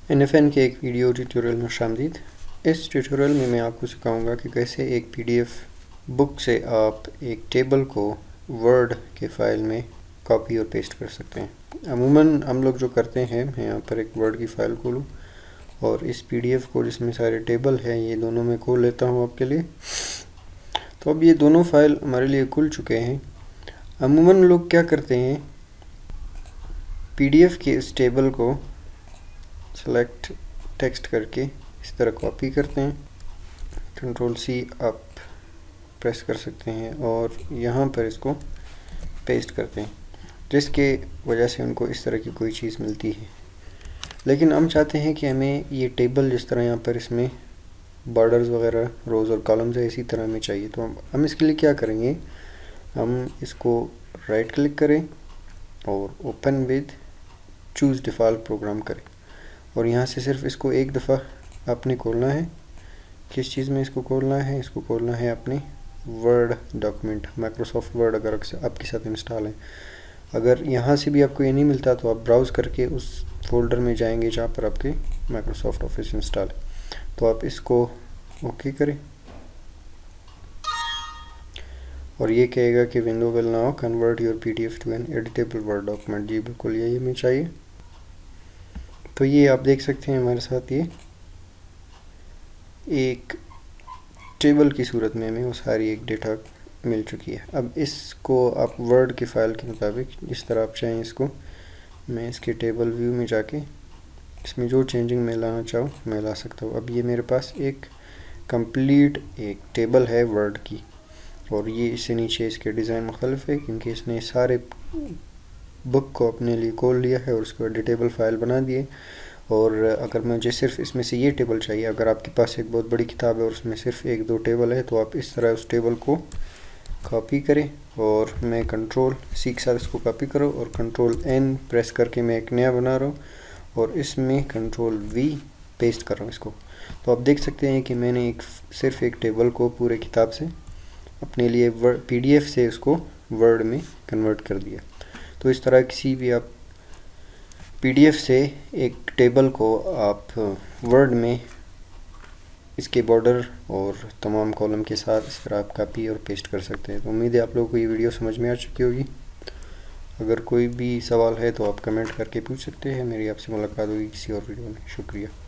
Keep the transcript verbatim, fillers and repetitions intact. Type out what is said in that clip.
N F N के एक video tutorial में शामदीद। इस ट्यूटोरियल में मैं आपको सिखाऊंगा कि कैसे एक पीडीएफ बुक से आप एक टेबल को वर्ड के फाइल में कॉपी और पेस्ट कर सकते हैं। अमूमन हम लोग जो करते हैं, मैं यहाँ पर एक वर्ड की फ़ाइल खोलूँ और इस पीडीएफ को जिसमें सारे टेबल हैं ये दोनों मैं खोल लेता हूँ आपके लिए। तो अब ये दोनों फाइल हमारे लिए खुल चुके हैं। अमूमन लोग क्या करते हैं, पीडीएफ के इस टेबल को सेलेक्ट टेक्स्ट करके इस तरह कॉपी करते हैं, कंट्रोल सी आप प्रेस कर सकते हैं और यहाँ पर इसको पेस्ट करते हैं, जिसके वजह से उनको इस तरह की कोई चीज़ मिलती है। लेकिन हम चाहते हैं कि हमें ये टेबल जिस तरह यहाँ पर इसमें बॉर्डर्स वगैरह रोज़ और कॉलम्स है इसी तरह में चाहिए। तो हम हम इसके लिए क्या करेंगे, हम इसको राइट क्लिक करें और open with choose default program करें और यहाँ से सिर्फ इसको एक दफ़ा आपने खोलना है। किस चीज़ में इसको खोलना है, इसको खोलना है अपने वर्ड डॉक्यूमेंट, माइक्रोसॉफ्ट वर्ड अगर आपके साथ इंस्टॉल है। अगर यहाँ से भी आपको ये नहीं मिलता तो आप ब्राउज़ करके उस फोल्डर में जाएंगे जहाँ पर आपके माइक्रोसॉफ्ट ऑफिस इंस्टॉल है। तो आप इसको ओके करें और ये कहेगा कि window will now convert your PDF to an editable word document. जी बिल्कुल यही हमें चाहिए। तो ये आप देख सकते हैं हमारे साथ ये एक टेबल की सूरत में हमें वो सारी एक डेटा मिल चुकी है। अब इसको आप वर्ड की फ़ाइल के मुताबिक जिस तरह आप चाहें, इसको मैं इसके टेबल व्यू में जाके इसमें जो चेंजिंग मैं लाना चाहूँ मैं ला सकता हूँ। अब ये मेरे पास एक कंप्लीट एक टेबल है वर्ड की और ये इससे नीचे इसके डिज़ाइन मुख्तलिफ है क्योंकि इसने सारे बुक को अपने लिए खोल लिया है और उसको एडिटेबल फ़ाइल बना दिए। और अगर मुझे सिर्फ इसमें से ये टेबल चाहिए, अगर आपके पास एक बहुत बड़ी किताब है और उसमें सिर्फ एक दो टेबल है, तो आप इस तरह उस टेबल को कॉपी करें और मैं कंट्रोल सी के साथ इसको कॉपी करो और कंट्रोल एन प्रेस करके मैं एक नया बना रहा हूँ और इसमें कंट्रोल वी पेस्ट कर रहा हूँ इसको। तो आप देख सकते हैं कि मैंने एक सिर्फ एक टेबल को पूरे किताब से अपने लिए वर्ड पीडीएफ से उसको वर्ड में कन्वर्ट कर दिया। तो इस तरह किसी भी आप पीडीएफ से एक टेबल को आप वर्ड में इसके बॉर्डर और तमाम कॉलम के साथ इस तरह आप कॉपी और पेस्ट कर सकते हैं। तो उम्मीद है आप लोगों को ये वीडियो समझ में आ चुकी होगी। अगर कोई भी सवाल है तो आप कमेंट करके पूछ सकते हैं। मेरी आपसे मुलाकात होगी किसी और वीडियो में। शुक्रिया।